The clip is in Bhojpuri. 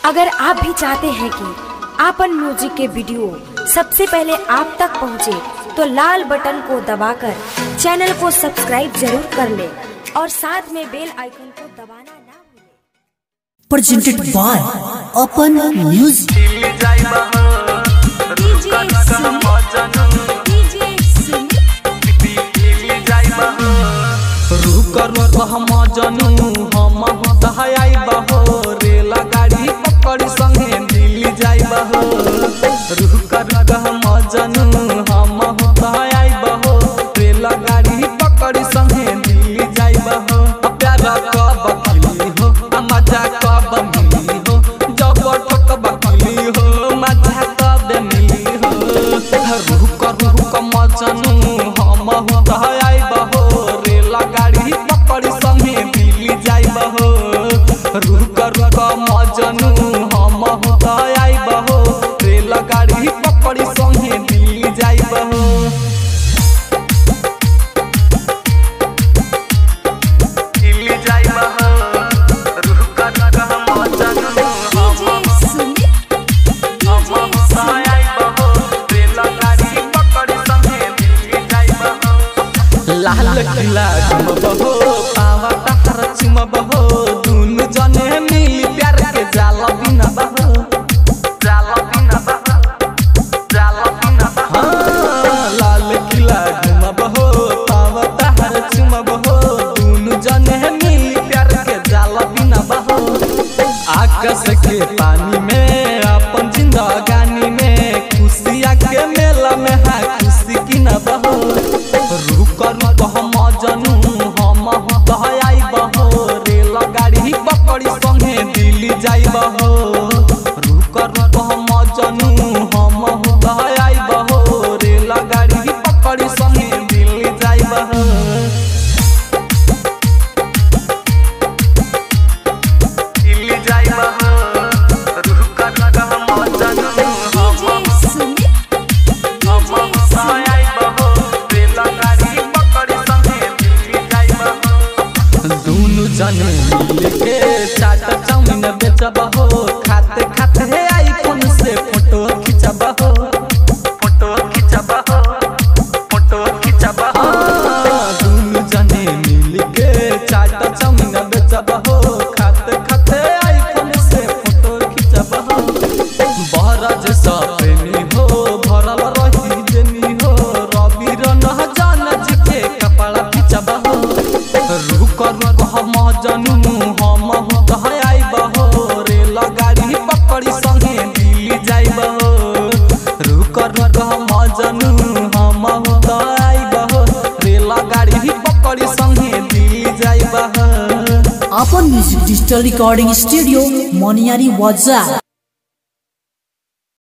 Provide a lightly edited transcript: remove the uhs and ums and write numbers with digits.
अगर आप भी चाहते हैं कि आपन म्यूजिक के वीडियो सबसे पहले आप तक पहुंचे, तो लाल बटन को दबाकर चैनल को सब्सक्राइब जरूर कर ले और साथ में बेल आइकन को दबाना ना भूलें। Presented by Apan music. हम जनू हम दहाई बहो रेला गाड़ी पकड़ी संगे दिल्ली जाई बहो। रुक हम जनू हम दहाई बहो रेला गाड़ी पकड़ी संगे दिल्ली जाई बहो। प्यार कब खिली हो मजा कब मिली हो, जब ठोक बकली हो मजा कब मिली हो। रुक हम जनू हम दहाई बहो रेला गाड़ी पकड़ी संगे दिल्ली जाई बहो। रुक मजनू हम दहाई बहो रेल गाड़ी पकड़ी संगे दिल्ली जाई बहो। दिल्ली जाई बहो। रुक मजनू हम दहाई बहो रेल गाड़ी पकड़ी संगे दिल्ली जाई बहो। लाल किला घुमबहो पावा तहर चुमबहो, दुनु जने मिली प्यार के जाल बिना बहो। जाल बिना बहो, जाल बिना बहो। लाल किला घुमबहो पावा तहर चुमबहो, दुनु जने मिली प्यार के जाल बिना बहो। आकाश के पानी में अपन जिंदगानी में खुशिया के मेला में है खुशी की न बहो। रुक हम जनू हम दहाई बहो रेल गाड़ी पकड़ी संगे दिल्ली जाई बहो। रुक हम जनू हम दहाई बहो रेल गाड़ी पकड़ी संगे दिल्ली जाई बहो। दिल्ली जाई बहो। रुक हम जनू हम दहाई बहो रेल गाड़ी पकड़ी संगे दिल्ली जाई बहो। दुनु जने मिल के चाट चाउमीन बेचबहो, खाते खाते आईफोन से फोटो खिंचबहो। फोटो खिंचबहो, फोटो खिंचबहो। दुनु जने मिल के चाट चाउमीन बेचबहो, खाते खाते आईफोन से फोटो खिंचबहो। बहरज सपनी हो भरल रही जनी हो, रवि रन जान के कपड़ा खिंचबहो। रुक हम जनू हम दहाई बहो रेल गाड़ी पकड़ी संगे दिल्ली जाई बहो। रुक हम जनू हम दहाई बहो रेल गाड़ी पकड़ी संगे दिल्ली जाई बहो। अपन म्यूजिक डिजिटल रिकॉर्डिंग स्टूडियो मोनियारी वाजा।